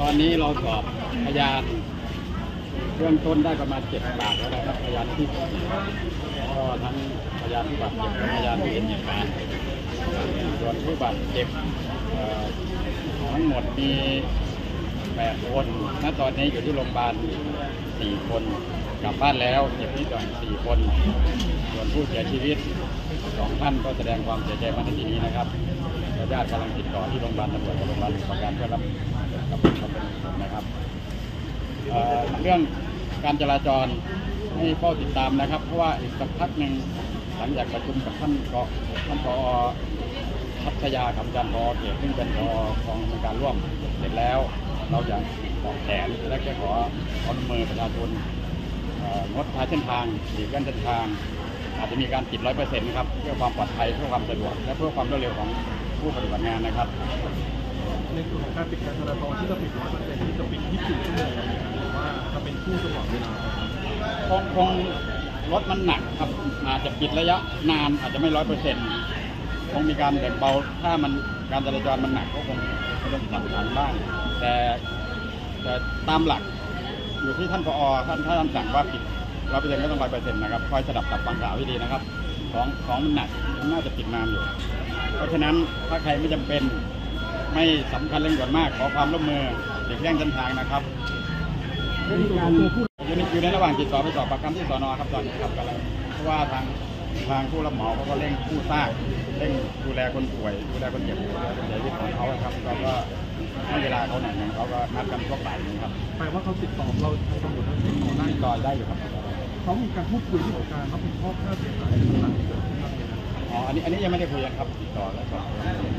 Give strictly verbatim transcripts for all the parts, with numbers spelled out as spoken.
อนนี้เราสอบพยานเบื้องต้นได้ประมาณเจ็ดปากแล้วนะครับพยานที่ก็ทั้งพยานผู้บาดเจ็บและพยานที่เห็นเหตุการณ์ส่วนผู้บาดเจ็บทั้งหมดมีแปดคนณตอนนี้อยู่ที่โรงพยาบาลสี่คนกลับบ้านแล้วเจ็บนิดหน่อยสี่คนส่วนผู้เสียชีวิตสองท่านก็แสดงความเสียใจมาในที่นี้นะครับญาติกำลังติดต่อที่โรงพยาบาลตำรวจกับโรงพยาบาลประกันเพื่อรับกับความเป็นผลนะครับเอ่อเรื่องการจราจรให้เฝ้าติดตามนะครับเพราะว่าอีกสักพักหนึ่งหลังจากประชุมกับท่านก็ท่านผอ.พัทยาคำจันทร์ผอ.เขตซึ่งเป็นผอกองในการร่วมเสร็จแล้วเราจะออกแผนและจะขอความร่วมมือประชาชนงดใช้เส้นทางหลีกเลี่ยงเส้นทางอาจจะมีการปิดร้อยเปอร์เซ็นต์ครับเพื่อความปลอดภัยเพื่อความสะดวกและเพื่อความรวดเร็วของผู้ปฏิบัติงานนะครับในส่วนของการปิดการจราจรที่จะปิดร้อยเปอร์เซ็นต์ที่จะปิดยี่สิบสี่ชั่วโมงหรือว่าจะเป็นช่วงตลอดเวลาคงคงรถมันหนักครับอาจจะปิดระยะนานอาจจะไม่ร้อยเปอร์เซ็นต์คงมีการแบ่งเบาถ้ามันการจราจรมันหนักก็คงต้องปรับฐานบ้างแต่แต่ตามหลักอยู่ที่ท่านผอ.ท่านท่านสั่งว่าปิดร้อยเปอร์เซ็นต์ก็ต้องร้อยเปอร์เซ็นต์นะครับคอยสดับตับฟังข่าวให้ดีนะครับของของมันหนักน่าจะปิดนานอยู่เพราะฉะนั้นถ้าใครไม่จำเป็นไม่สำคัญเร่งด่วนมากขอความร่วมมือหลีกเลี่ยงเส้นทางนะครับอยู่ในอยู่ในระหว่างติดต่อไปสอบปากคำที่สน.ครับตอนนี้ครับกำลังเพราะว่าทางทางผู้รับเหมาเขาก็เร่งผู้สร้างเร่งดูแลคนป่วยดูแลคนเจ็บดูแลคนเสียชีวิตของเขาครับเราก็ให้เวลาเขาหน่อยนึงเขาก็นัดกันช่วงบ่ายนี้ครับแปลว่าเขาติดต่อเราทางตำรวจติดต่อได้ติดต่อได้อยู่ครับเขามีการพูดคุยที่ของการรับผิดชอบค่าเสียหายต่างๆอ๋ออันนี้อันนี้ยังไม่ได้คุยกันครับติดต่อแล้วก็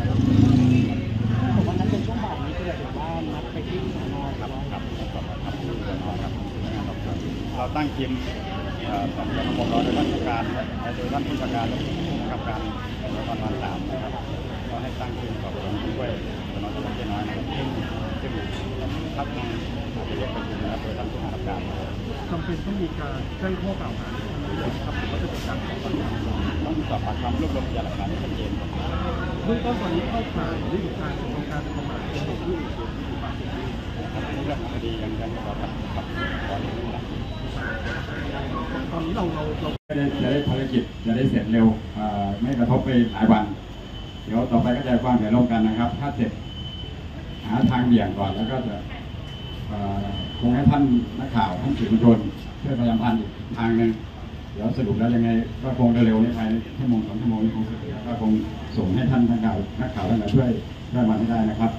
ผมว่านั้นเป็นช่วงบ่ายนี้คือแบบว่านัดไปที่สน. ครับครับครับครับที่สน.ครับเราตั้งทีมสอบสวนของเราโดยท่านผู้การโดยท่านผู้การและผู้บังคับการตำรวจนครบาลสามนะครับก็ให้ตั้งทีมสอบสวนด้วยสน.จังหวัดเชียงรายนะครับซึ่งซึ่งทักทางเรียกประชุมนะครับโดยท่านผู้บังคับการจำเป็นต้องมีการแจ้งข้อกล่าวหาเลยครับหรือว่าจะเป็นการสอบปากคำต้องสอบปากคำรวบรวมพยานหลักฐานให้ชัดเจนเบื้องต้นตอนนี้เข้าข่ายหรืออยู่การของการประมาทเป็นเหตุผู้อื่นโดยมีความผิดครับเรื่องคดียังยังขอครับครับขอเรื่องหลักตอนนี้เราเราเราจะได้จะได้ภารกิจจะได้เสร็จเร็วไม่กระทบไปหลายวันเดี๋ยวต่อไปก็จะวางแผนร่วมกันนะครับถ้าเสร็จหาทางเบี่ยงก่อนแล้วก็จะคงให้ท่านนักข่าวท่านสื่อมวลชนเพื่อพยายามพันอีกทางหนึ่งเดี๋ยวสรุปแล้วยังไงก็คงเร็วๆในภายในชั่วโมงสองชั่วโมงนี้คงเสร็จแล้วก็คงส่งให้ท่านนักข่าวนักข่าวท่านช่วยช่วยมาให้ได้นะครับ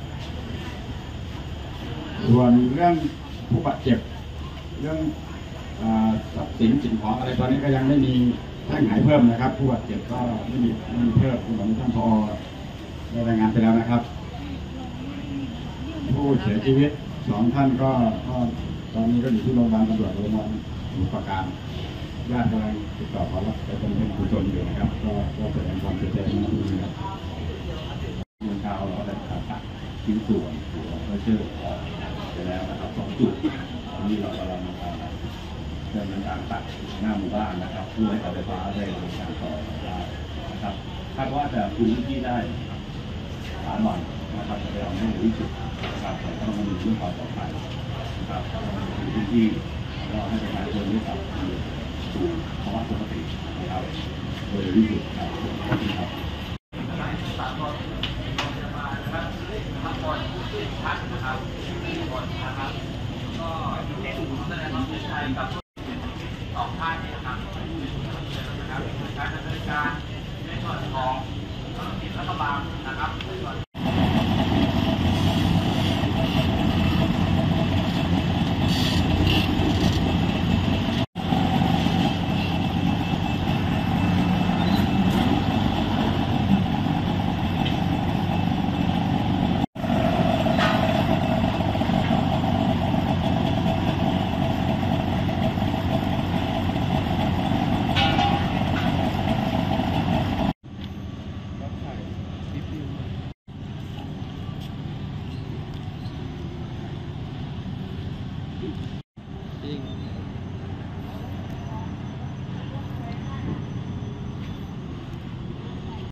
ส่วนเรื่องผู้บาดเจ็บเรื่องทรัพย์สินสิ่งของอะไรตอนนี้ก็ยังไม่มีแจ้งหายเพิ่มนะครับผู้บาดเจ็บก็ไม่มีไม่มีเพิ่มเหมือนท่านผอ.ได้รายงานไปแล้วนะครับผู้เสียชีวิตสองท่านก็ตอนนี้ก็อยู่ที่โรงพยาบาลตำรวจโรงพยาบาลสมุทรปราการญาติกำลังติดต่อขอรับไปเป็นเป็นกุศลอยู่นะครับก็ก็แสดงความเสียใจมาที่นี่ครับเมืองกาวเราได้ผ่าตัดชิ้นส่วนหัวก็เชื่อออกไปแล้วนะครับสองจุดนี้เรากำลังดำเนินการตัดหน้าหมู่บ้านนะครับเพื่อให้การไฟฟ้าได้บริการต่อได้นะครับคาดว่าจะพื้นที่ได้สามวันนะครับจะได้เอาให้รู้จุดนะครับแต่ต้องมีเรื่องความปลอดภัยนะครับพื้นที่เราให้ประชาชนได้กลับสู่ภาวะปกตินะครับโดยที่สุดครับขอบคุณครับพักผ่อนพักนะครับผ่อนนะครับก็เน้นแสดงความเสียใจกับสองท่านนี้นะครับนะครับการดำเนินการในส่วนของรัฐบาลนะครับ